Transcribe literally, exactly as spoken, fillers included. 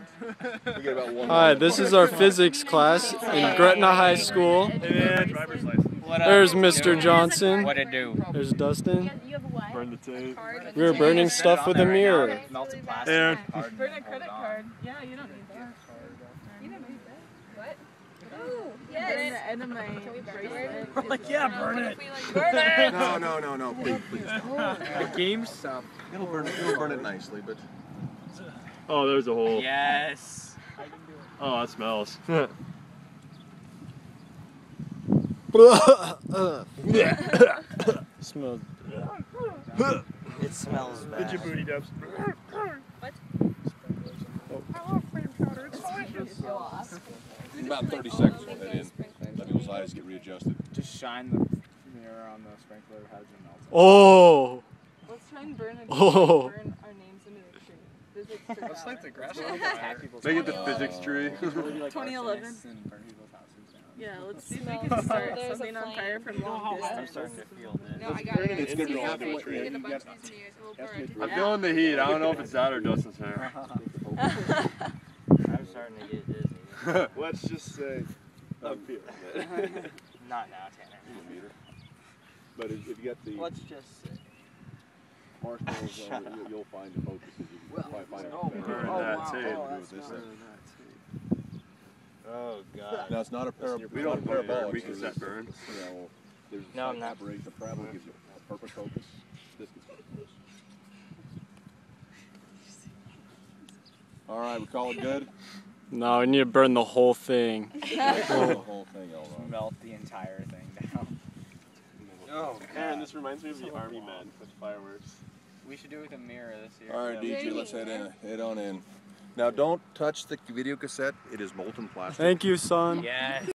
We get about one. Hi, this is our physics class in Gretna High School. There's Mister Johnson. What it do? There's Dustin. Burn the tape. We were burning stuff with a mirror. Melted plastic. Aaron. Burn a credit card. Yeah, you don't need that. You don't need that. What? Ooh, yes. And then my bracelet. Like, yeah, burn it. Burn it! No, no, no, no, please, please. The game stuff. It'll burn it. It'll burn it nicely, but. Oh, there's a hole. Yes. Oh, it smells. Smells. It smells bad. Did your booty dubs? What? In about thirty seconds, we'll head in. Let people's eyes get readjusted. Just shine the mirror on the sprinkler heads and melt it. Oh! Let's try and burn, a Oh. burn our names into the tree. Physics tree. Looks like the grass. They get the physics tree. twenty eleven. Yeah, let's see if we can Smells- start there's a something on flame. fire from long I'm distance. starting to feel this. No, I got it. It's gonna be Yeah, halfway. we Yeah, get a you bunch got- of these in here, so we'll burn. I'm feeling the heat. I don't know if it's that or Dustin's hair. I'm starting to get dizzy. Let's just say I'm feeling it. Not now, Tanner. But if, if you get the Let's just say. marshmallows, uh, you, you'll find the focus. You can probably find oh, it. Burn Oh, that wow. tape. Oh, Do that's this burn. thing. Oh god. Now it's not a para- We don't not a burn parabolic. we can so set this- burn. You know, there's a No, slight I'm not. aberration. The parabola gives you a perfect focus. This gets very close. All right, we call it good. No, we need to burn the whole thing. the whole thing, all right. Melt the entire thing down. Oh Aaron, this reminds me of the army men with fireworks. We should do it with a mirror this year. All right, D J, let's head in. Head on in. Now, don't touch the video cassette. It is molten plastic. Thank you, son. Yes.